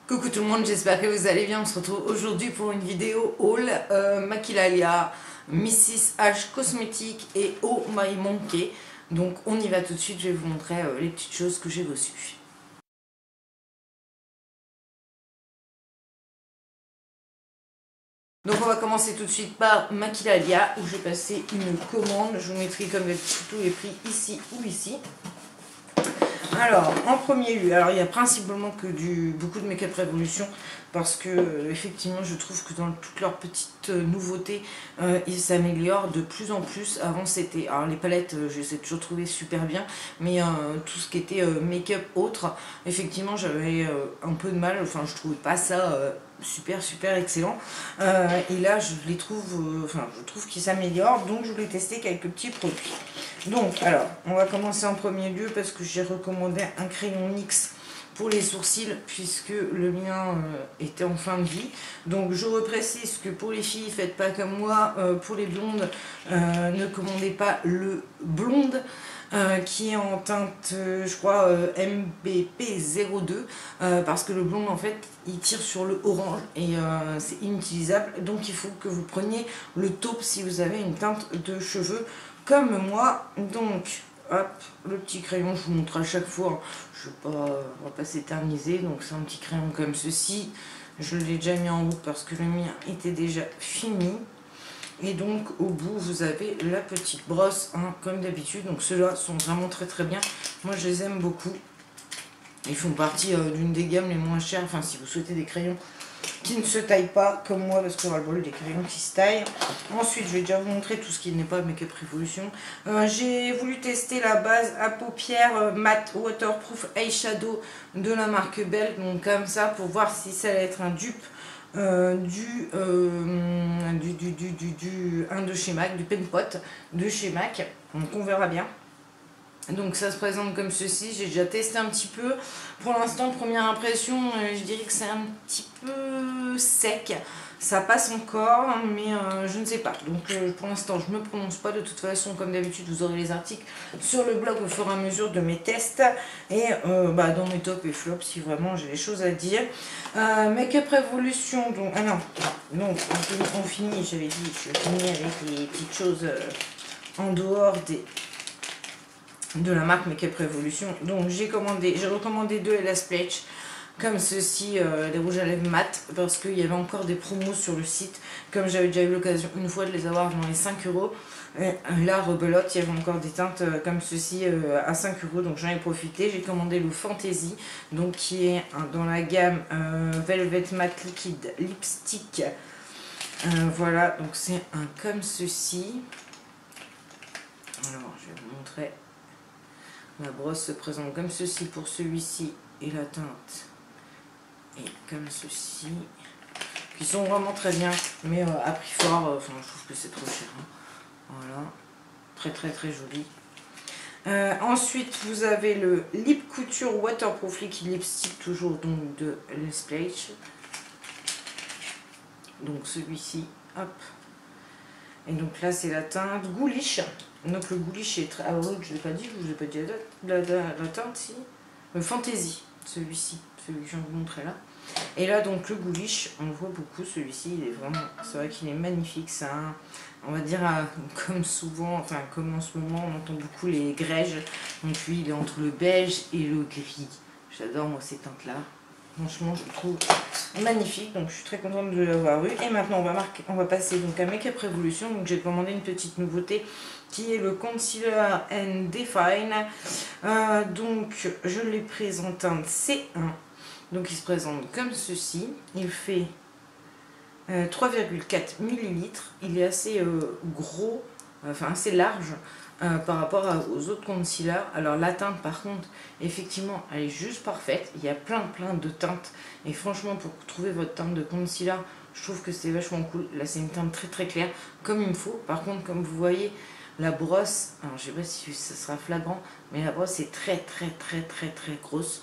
Coucou tout le monde, j'espère que vous allez bien. On se retrouve aujourd'hui pour une vidéo haul Maquilalia, Mrs H Cosmétiques et Oh My Monkey. Donc on y va tout de suite, je vais vous montrer les petites choses que j'ai reçues. Donc on va commencer tout de suite par Maquilalia où j'ai passé une commande. Je vous mettrai comme d'habitude tous les prix ici ou ici. Alors, en premier lieu, alors il y a principalement que beaucoup de Make-up Revolution parce que effectivement je trouve que dans toutes leurs petites nouveautés ils s'améliorent de plus en plus. Avant c'était, alors les palettes je les ai toujours trouvées super bien, mais tout ce qui était make-up autre, effectivement j'avais un peu de mal, enfin je trouvais pas ça super excellent, et là je les trouve, enfin je trouve qu'ils s'améliorent, donc je voulais tester quelques petits produits. Donc alors on va commencer en premier lieu parce que j'ai recommandé un crayon NYX pour les sourcils puisque le mien était en fin de vie. Donc je reprécise que pour les filles, faites pas comme moi, pour les blondes, ne commandez pas le blonde qui est en teinte, je crois, MBP02 parce que le blonde en fait il tire sur le orange et c'est inutilisable. Donc il faut que vous preniez le taupe si vous avez une teinte de cheveux comme moi. Donc hop, le petit crayon, je vous montre à chaque fois, je vais pas, on va pas s'éterniser. Donc c'est un petit crayon comme ceci, je l'ai déjà mis en route parce que le mien était déjà fini. Et donc au bout vous avez la petite brosse, hein, comme d'habitude. Donc ceux-là sont vraiment très bien, moi je les aime beaucoup. Ils font partie d'une des gammes les moins chères, enfin si vous souhaitez des crayons qui ne se taillent pas comme moi, parce qu'on va le bol des crayons qui se taillent. Ensuite je vais déjà vous montrer tout ce qui n'est pas Make-up Revolution. J'ai voulu tester la base à paupières matte waterproof eyeshadow de la marque Belle, donc comme ça pour voir si ça allait être un dupe un de chez MAC, du Pen Pot de chez MAC, donc on verra bien. Donc ça se présente comme ceci, j'ai déjà testé un petit peu. Pour l'instant, première impression, je dirais que c'est un petit peu sec. Ça passe encore, mais je ne sais pas. Donc pour l'instant, je ne me prononce pas. De toute façon, comme d'habitude, vous aurez les articles sur le blog au fur et à mesure de mes tests. Et dans mes tops et flops, si vraiment j'ai des choses à dire. Make-up Revolution, donc... Ah non, donc on finit, j'avais dit, je finis avec les petites choses en dehors de la marque Make-up Revolution. Donc j'ai recommandé deux Elasplatch comme ceci, les rouges à lèvres mat, parce qu'il y avait encore des promos sur le site, comme j'avais déjà eu l'occasion une fois de les avoir dans les 5 €. Là, rebelote, il y avait encore des teintes comme ceci à 5 €, donc j'en ai profité. J'ai commandé le Fantasy, donc qui est dans la gamme Velvet Matte Liquid Lipstick. Voilà, donc c'est un comme ceci. Alors, je vais vous montrer. La brosse se présente comme ceci pour celui-ci et la teinte est comme ceci, qui sont vraiment très bien, mais à prix fort, enfin je trouve que c'est trop cher, hein. Voilà, très joli. Ensuite vous avez le Lip Couture Waterproof Liquid Lipstick, toujours donc de Elasplatch, donc celui-ci, hop. Et donc là c'est la teinte Ghoulish. Donc le Ghoulish est très... Ah oui, je ne l'ai pas dit, je vous ai pas dit la teinte, si. Le Fantasy, celui-ci, celui que je viens de vous montrer là. Et là donc le Ghoulish, on le voit beaucoup, celui-ci, il est vraiment... C'est vrai qu'il est magnifique, c'est un... On va dire, comme souvent, enfin comme en ce moment, on entend beaucoup les grèges. Donc lui, il est entre le beige et le gris. J'adore moi ces teintes-là. Franchement, je le trouve magnifique, donc je suis très contente de l'avoir eu. Et maintenant, on va passer donc à Make-up Revolution. Donc j'ai commandé une petite nouveauté qui est le Concealer and Define. Donc je l'ai pris en teinte C1. Donc il se présente comme ceci. Il fait 3,4 ml. Il est assez gros, enfin assez large. Par rapport aux autres concealers. Alors la teinte par contre, effectivement elle est juste parfaite. Il y a plein de teintes et franchement pour trouver votre teinte de concealer, je trouve que c'est vachement cool. Là c'est une teinte très claire comme il me faut. Par contre comme vous voyez la brosse, alors je sais pas si ça sera flagrant, mais la brosse est très grosse.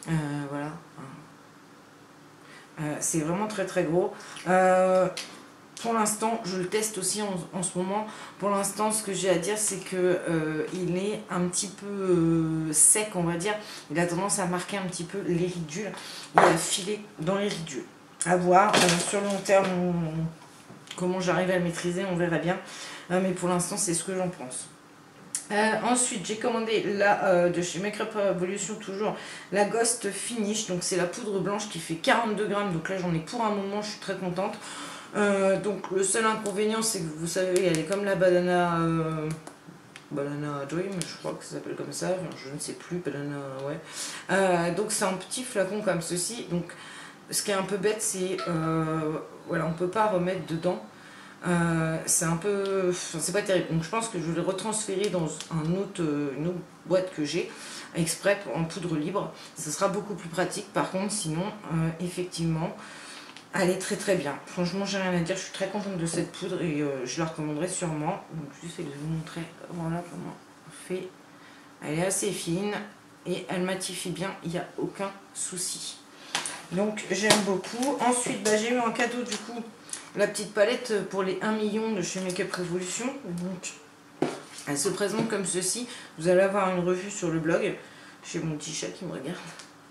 Voilà, c'est vraiment très gros. pour l'instant, je le teste aussi en ce moment. Pour l'instant, ce que j'ai à dire, c'est que il est un petit peu sec, on va dire. Il a tendance à marquer un petit peu les ridules et à filer dans les ridules. À voir sur le long terme comment j'arrive à le maîtriser, on verra bien. Mais pour l'instant, c'est ce que j'en pense. Ensuite, j'ai commandé de chez Make Up Revolution, toujours la Ghost Finish. Donc, c'est la poudre blanche qui fait 42 grammes. Donc là, j'en ai pour un moment, je suis très contente. Donc le seul inconvénient, c'est que vous savez, elle est comme la Banana Dream, je crois que ça s'appelle comme ça, enfin, je ne sais plus, Banana, ouais. Donc c'est un petit flacon comme ceci. Donc ce qui est un peu bête, c'est voilà, on peut pas remettre dedans. C'est un peu, c'est pas terrible. Donc je pense que je vais le retransférer dans une autre boîte que j'ai exprès en poudre libre. Ça sera beaucoup plus pratique. Par contre, sinon, effectivement, elle est très très bien. Franchement, j'ai rien à dire. Je suis très contente de cette poudre et je la recommanderais sûrement. Donc, juste de vous montrer voilà comment on fait. Elle est assez fine et elle matifie bien. Il n'y a aucun souci. Donc, j'aime beaucoup. Ensuite, bah, j'ai eu en cadeau du coup la petite palette pour les 1 million de chez Make Up Revolution. Donc, elle se présente comme ceci. Vous allez avoir une revue sur le blog. J'ai mon petit chat qui me regarde.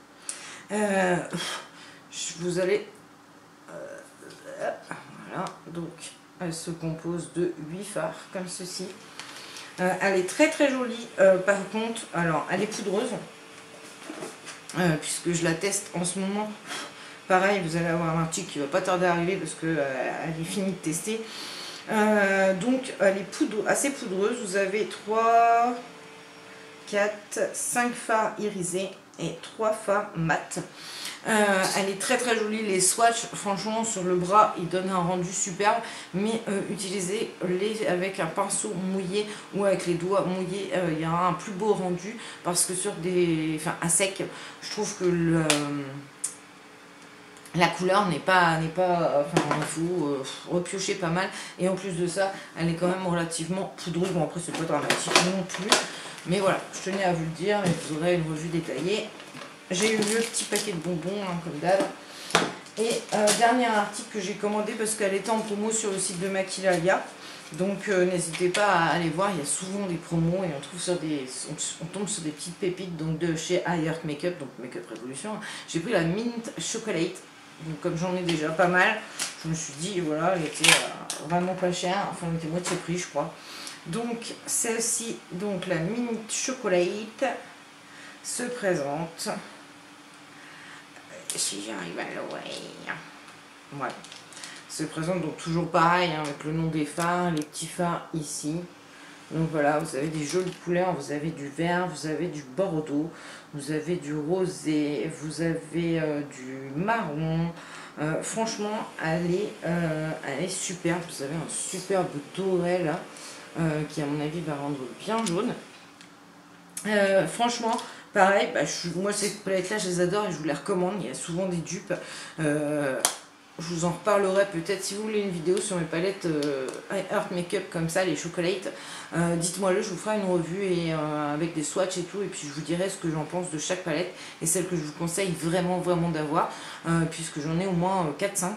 Vous allez... voilà, donc elle se compose de 8 fards comme ceci. Elle est très très jolie. Par contre, alors elle est poudreuse puisque je la teste en ce moment. Pareil, vous allez avoir un article qui va pas tarder à arriver parce que elle est finie de tester. Donc elle est assez poudreuse. Vous avez 3, 4, 5 fards irisés et 3 fards mat. Elle est très très jolie. Les swatchs, franchement, sur le bras, ils donnent un rendu superbe. Mais utilisez-les avec un pinceau mouillé ou avec les doigts mouillés. Il y aura un plus beau rendu parce que sur des... Enfin, à sec, je trouve que la couleur n'est pas enfin, il faut repiocher pas mal. Et en plus de ça, elle est quand même relativement poudreuse. Bon, après, c'est pas dramatique non plus. Mais voilà, je tenais à vous le dire. Et vous aurez une revue détaillée. J'ai eu le petit paquet de bonbons, hein, comme d'hab. Et dernier article que j'ai commandé parce qu'elle était en promo sur le site de Maquillalia. Donc n'hésitez pas à aller voir, il y a souvent des promos et on trouve sur on tombe sur des petites pépites donc de chez iHeart Makeup, donc Make Up Revolution. J'ai pris la Mint Chocolate. Donc comme j'en ai déjà pas mal, je me suis dit voilà, elle était vraiment pas chère, enfin elle était moitié prix je crois. Donc celle-ci, donc la Mint Chocolate, se présente. Si j'arrive à l'oreille. Voilà. Se présente donc toujours pareil, hein, avec le nom des fards, les petits fards ici. Donc voilà, vous avez des jolies couleurs, vous avez du vert, vous avez du bordeaux, vous avez du rosé, vous avez du marron. Franchement, elle est superbe. Vous avez un superbe doré là, qui à mon avis va rendre bien jaune. Franchement, pareil, moi ces palettes là je les adore et je vous les recommande. Il y a souvent des dupes. Je vous en reparlerai peut-être si vous voulez une vidéo sur mes palettes iHeart Makeup comme ça, les chocolates. Dites-moi le, je vous ferai une revue et avec des swatchs et tout, et puis je vous dirai ce que j'en pense de chaque palette et celle que je vous conseille vraiment d'avoir, puisque j'en ai au moins 4-5.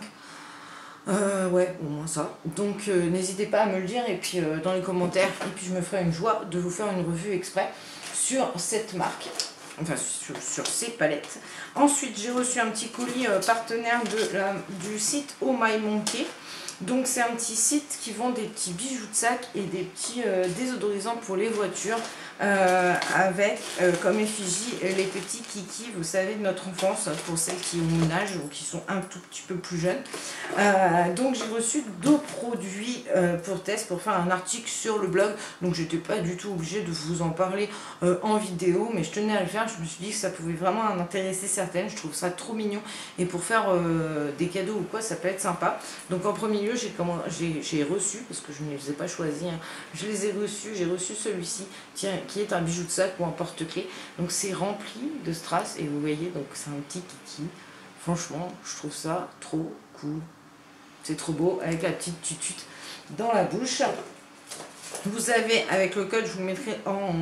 Ouais, au moins ça. Donc n'hésitez pas à me le dire et puis dans les commentaires, et puis je me ferai une joie de vous faire une revue exprès sur cette marque. Enfin sur ces palettes. Ensuite j'ai reçu un petit colis partenaire du site Oh My Monkey. Donc c'est un petit site qui vend des petits bijoux de sac et des petits désodorisants pour les voitures, avec comme effigie les petits kikis, vous savez, de notre enfance, pour celles qui ont mon âge ou qui sont un tout petit peu plus jeunes. Donc j'ai reçu 2 produits pour test, pour faire un article sur le blog. Donc j'étais pas du tout obligée de vous en parler en vidéo, mais je tenais à le faire. Je me suis dit que ça pouvait vraiment intéresser certaines. Je trouve ça trop mignon et pour faire des cadeaux ou quoi, ça peut être sympa. Donc en premier lieu, j'ai reçu, parce que je ne les ai pas choisis, hein, je les ai reçus. J'ai reçu celui-ci, tiens, qui est un bijou de sac ou un porte-clés. Donc c'est rempli de strass et vous voyez, donc c'est un petit kiki. Franchement, je trouve ça trop cool. C'est trop beau avec la petite tutute dans la bouche. Vous avez, avec le code, je vous le mettrai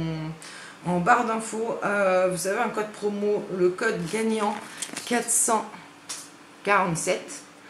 en barre d'infos, vous avez un code promo, le code gagnant 447.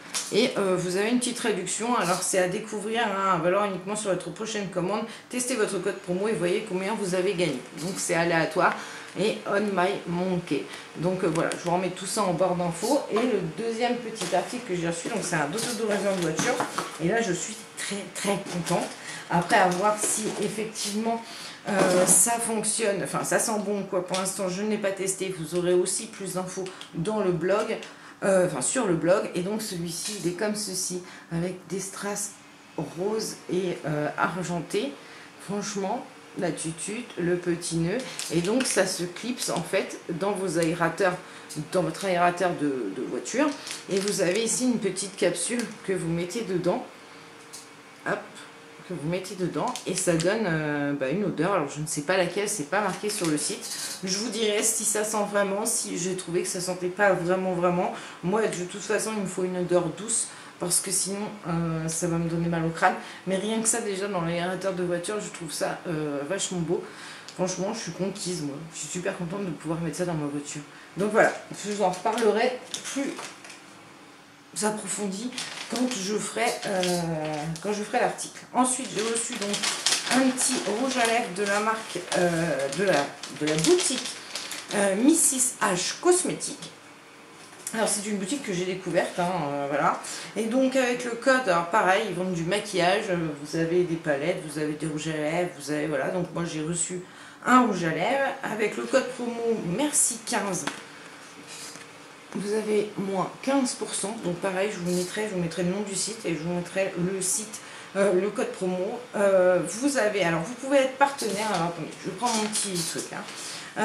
Et vous avez une petite réduction, alors c'est à découvrir, hein, à valoir uniquement sur votre prochaine commande. Testez votre code promo et voyez combien vous avez gagné. Donc c'est aléatoire et on my monkey. Donc voilà, je vous remets tout ça en barre d'infos. Et le deuxième petit article que j'ai reçu, donc c'est un d'autodorasant de voiture. Et là je suis très contente. Après à voir si effectivement ça fonctionne, enfin ça sent bon quoi. Pour l'instant je ne l'ai pas testé, vous aurez aussi plus d'infos dans le blog. Enfin sur le blog. Et donc celui-ci il est comme ceci avec des strass roses et argentés. Franchement la tutute, le petit nœud, et donc ça se clipse en fait dans vos aérateurs, dans votre aérateur de voiture. Et vous avez ici une petite capsule que vous mettez dedans, hop, que vous mettez dedans, et ça donne une odeur. Alors je ne sais pas laquelle, c'est pas marqué sur le site. Je vous dirai si ça sent vraiment, si j'ai trouvé que ça sentait pas vraiment. Moi de toute façon il me faut une odeur douce, parce que sinon ça va me donner mal au crâne. Mais rien que ça, déjà dans l'aérateur de voiture, je trouve ça vachement beau. Franchement je suis conquise, moi je suis super contente de pouvoir mettre ça dans ma voiture. Donc voilà, je vous en reparlerai plus approfondi quand je ferai l'article. Ensuite j'ai reçu donc un petit rouge à lèvres de la marque de la boutique Mrs H Cosmétiques. Alors c'est une boutique que j'ai découverte, hein, voilà. Et donc avec le code, alors pareil, ils vendent du maquillage, vous avez des palettes, vous avez des rouges à lèvres, vous avez, voilà. Donc moi j'ai reçu un rouge à lèvres avec le code promo merci 15. Vous avez moins 15%, donc pareil, je vous mettrai le nom du site et je vous mettrai le site, le code promo. Vous avez, alors vous pouvez être partenaire, alors attendez, je prends mon petit truc, hein.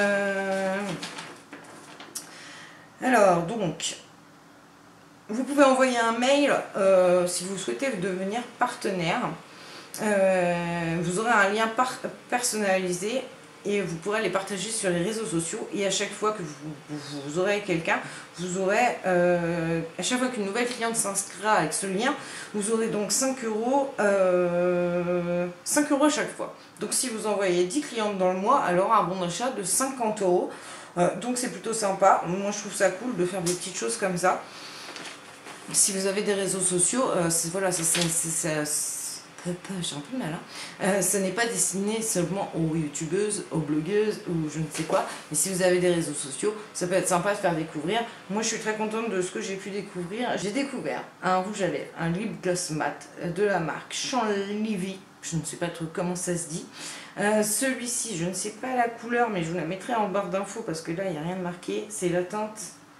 Alors donc, vous pouvez envoyer un mail si vous souhaitez devenir partenaire. Vous aurez un lien personnalisé et vous pourrez les partager sur les réseaux sociaux. Et à chaque fois que vous aurez quelqu'un, vous aurez, à chaque fois qu'une nouvelle cliente s'inscrira avec ce lien, vous aurez donc 5 euros à chaque fois. Donc si vous envoyez 10 clientes dans le mois, elle aura un bon d'achat de 50 euros. Donc c'est plutôt sympa. Moi je trouve ça cool de faire des petites choses comme ça. Si vous avez des réseaux sociaux, voilà, j'ai un peu mal, hein. Ce n'est pas destiné seulement aux youtubeuses, aux blogueuses ou je ne sais quoi, mais si vous avez des réseaux sociaux, ça peut être sympa de faire découvrir. Moi je suis très contente de ce que j'ai pu découvrir. J'ai découvert un rouge à lèvres, un lip gloss mat de la marque Chanlivy, je ne sais pas trop comment ça se dit. Celui-ci, je ne sais pas la couleur, mais je vous la mettrai en barre d'infos parce que là il n'y a rien de marqué. C'est la teinte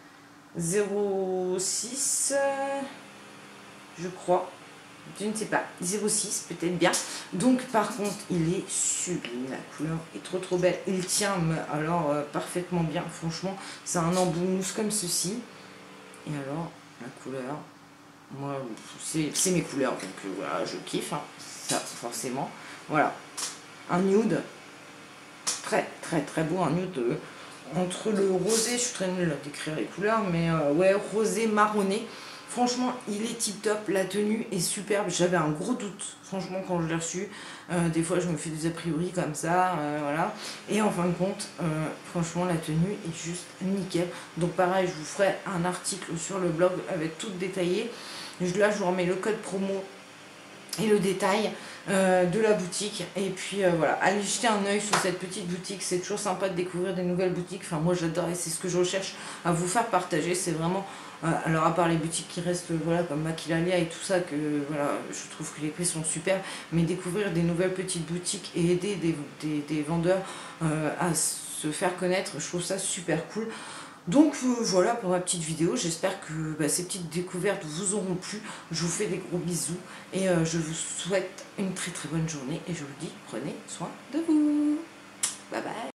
06, je crois. Je ne sais pas, 06 peut-être bien. Donc par contre il est sublime, la couleur est trop belle. Il tient alors parfaitement bien, franchement. C'est un embout mousse comme ceci. Et alors la couleur, moi c'est mes couleurs, donc voilà, je kiffe, hein, ça forcément. Voilà, un nude très beau, un nude entre le rosé, je suis très nulle à décrire les couleurs, mais ouais, rosé marronné. Franchement, il est tip top, la tenue est superbe. J'avais un gros doute, franchement, quand je l'ai reçu. Des fois, je me fais des a priori comme ça, voilà. Et en fin de compte, franchement, la tenue est juste nickel. Donc pareil, je vous ferai un article sur le blog avec tout détaillé. Là, je vous remets le code promo et le détail de la boutique. Et puis voilà, allez jeter un oeil sur cette petite boutique, c'est toujours sympa de découvrir des nouvelles boutiques. Enfin moi j'adore et c'est ce que je recherche à vous faire partager. C'est vraiment alors à part les boutiques qui restent voilà comme Maquilalia et tout ça, que voilà, je trouve que les prix sont super, mais découvrir des nouvelles petites boutiques et aider des vendeurs à se faire connaître, je trouve ça super cool. Donc voilà pour ma petite vidéo, j'espère que ces petites découvertes vous auront plu. Je vous fais des gros bisous et je vous souhaite une très bonne journée et je vous dis prenez soin de vous. Bye bye.